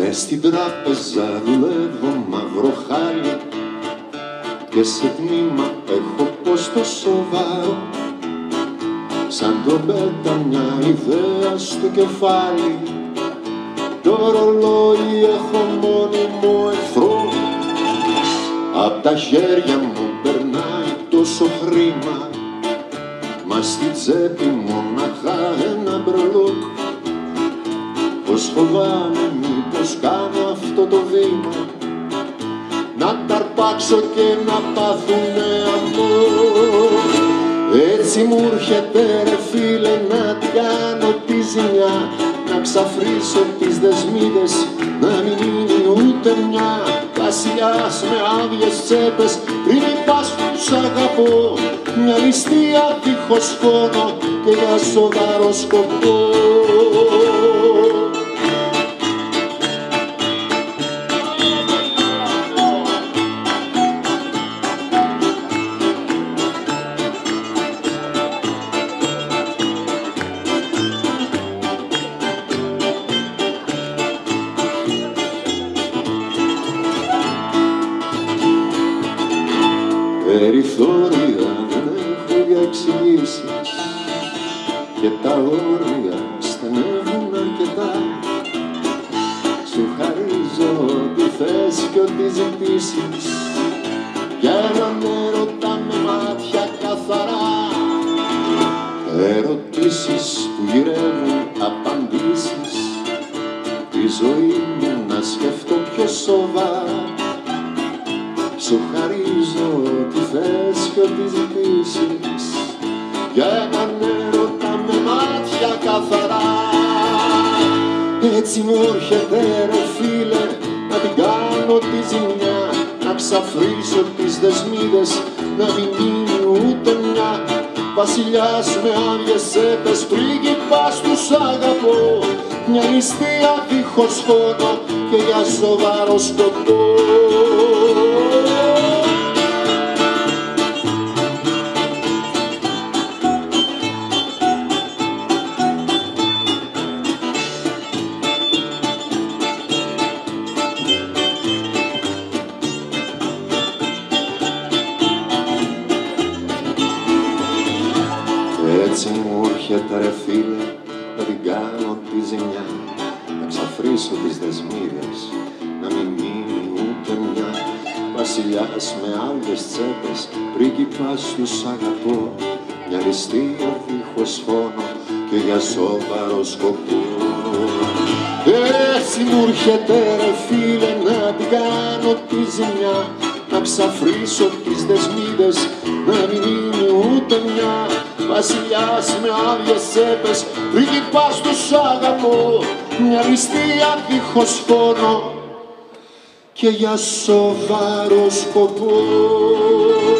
Μες στην τράπεζα δουλεύω μαύρο χάλι και σε τμήμα έχω πως το σοβαρό, σαν τρομπέτα μια ιδέα στο κεφάλι. Το ρολόι έχω μόνιμο εχθρό, απ' τα χέρια μου περνάει τόσο χρήμα, μα στη τσέπη μοναχά ένα μπρελόκ. Πως φοβάμαι μήπως κάνω αυτό το βήμα, να τα αρπάξω και να πάθουνε αμόρ. Έτσι μου έρχεται ρε φίλε να την κάνω τη ζημιά, να ξαφρίσω τις δεσμίδες, να μην μείνει ούτε μια. Βασιλιάς με άδειες τσέπες, πριν πας τους αγαπώ, μια ληστεία δίχως φόνο και για σοβαρό σκοπό. Περιθώρια δεν έχω για εξηγήσεις και τα όρια στενεύουν αρκετά. Σου χαρίζω ό,τι θες και ό,τι ζητήσεις, για έναν έρωτα με μάτια καθαρά. Ερωτήσεις που γυρεύουν απαντήσεις, τη ζωή μου να σκεφτώ πιο σοβαρά. Σου χαρίζω ό,τι θες και ό,τι ζητήσεις, για έναν έρωτα με μάτια καθαρά. Έτσι μου έρχεται ρε φίλε να την κάνω τη ζημιά, να ξαφρίσω τις δεσμίδες, να μην μείνει ούτε μια. Βασιλιάς με άδειες τσέπες, πρίγκιπας τους αγαπώ, μια ληστεία δίχως φόνο και για σοβαρό σκοπό. Έτσι μου έρχεται ρε φίλε να την κάνω τη ζημιά, να ξαφρίσω τις δεσμίδες, να μην μείνει ούτε μια. Βασιλιάς με άδειες τσέπες, πρίγκιπας τους αγαπώ, μια ληστεία δίχως φόνο και για σοβαρό σκοπό. Έτσι μου έρχεται ρε φίλε να την κάνω τη ζημιά, να ξαφρίσω τις δεσμίδες, να μην μείνει ούτε μια. Βασιλιάς με άδειες τσέπες, πρίγκιπας τους αγαπώ, μια ληστεία δίχως φόνο και για σοβαρό σκοπό.